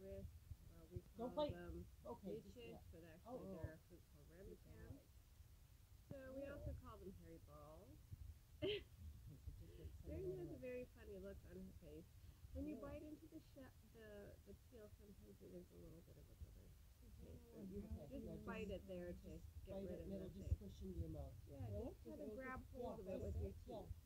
citrus. We Don't call bite. them Okay, just lychees, yeah. but actually Oh, they're a fruit called rambutan. So we also oh. call them hairy balls. Okay, so just like send it Jane all has the a way. very funny look on her face. When you Yeah. bite into the peel, sometimes it is a little bit of a bitter taste, but you Okay. just Yeah, bite it there just to get bite rid it of and the it'll just taste. squish into your mouth. Yeah, just kind of grab Yeah, hold of it just with your yeah. teeth.